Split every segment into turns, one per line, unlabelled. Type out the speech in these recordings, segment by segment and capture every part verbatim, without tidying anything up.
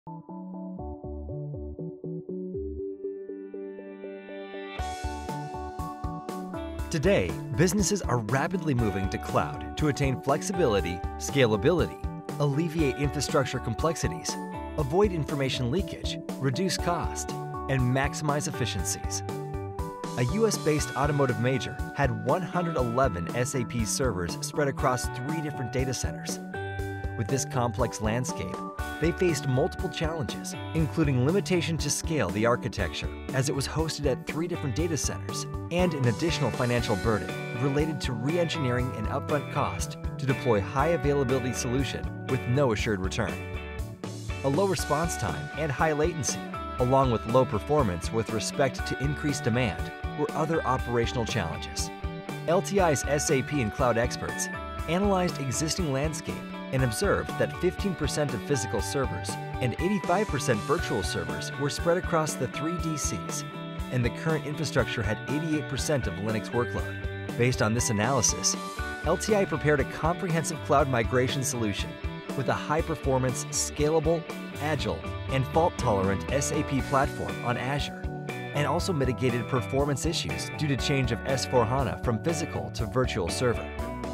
Today, businesses are rapidly moving to cloud to attain flexibility, scalability, alleviate infrastructure complexities, avoid information leakage, reduce cost, and maximize efficiencies. A U S-based automotive major had one hundred eleven S A P servers spread across three different data centers. With this complex landscape, they faced multiple challenges, including limitation to scale the architecture, as it was hosted at three different data centers, and an additional financial burden related to re-engineering and upfront cost to deploy high-availability solution with no assured return. A low response time and high latency, along with low performance with respect to increased demand, were other operational challenges. L T I's S A P and cloud experts analyzed existing landscape and observed that fifteen percent of physical servers and eighty-five percent virtual servers were spread across the three D Cs, and the current infrastructure had eighty-eight percent of Linux workload. Based on this analysis, L T I prepared a comprehensive cloud migration solution with a high-performance, scalable, agile, and fault-tolerant S A P platform on Azure, and also mitigated performance issues due to change of S four HANA from physical to virtual server.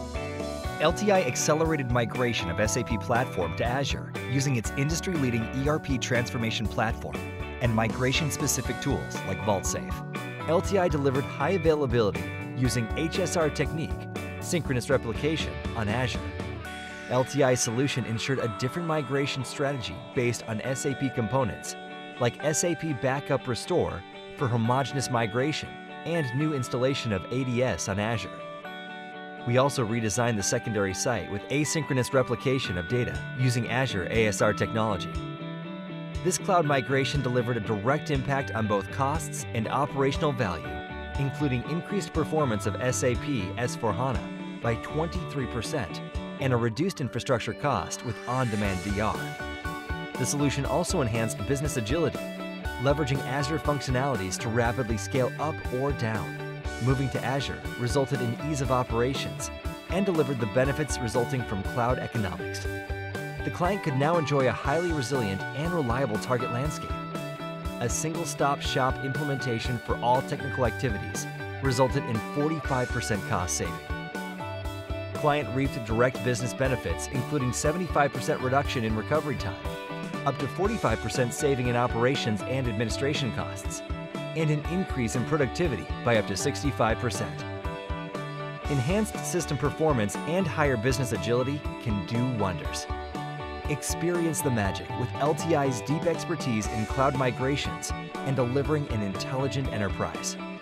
L T I accelerated migration of S A P platform to Azure using its industry-leading E R P transformation platform and migration-specific tools like VaultSafe. L T I delivered high availability using H S R technique, synchronous replication, on Azure. L T I's solution ensured a different migration strategy based on S A P components, like S A P Backup Restore for homogeneous migration and new installation of A D S on Azure. We also redesigned the secondary site with asynchronous replication of data using Azure A S R technology. This cloud migration delivered a direct impact on both costs and operational value, including increased performance of S A P S four HANA by twenty-three percent and a reduced infrastructure cost with on-demand D R. The solution also enhanced business agility, leveraging Azure functionalities to rapidly scale up or down. Moving to Azure resulted in ease of operations and delivered the benefits resulting from cloud economics. The client could now enjoy a highly resilient and reliable target landscape. A single-stop shop implementation for all technical activities resulted in forty-five percent cost saving. Client reaped direct business benefits, including seventy-five percent reduction in recovery time, up to forty-five percent saving in operations and administration costs, and an increase in productivity by up to sixty-five percent. Enhanced system performance and higher business agility can do wonders. Experience the magic with L T I's deep expertise in cloud migrations and delivering an intelligent enterprise.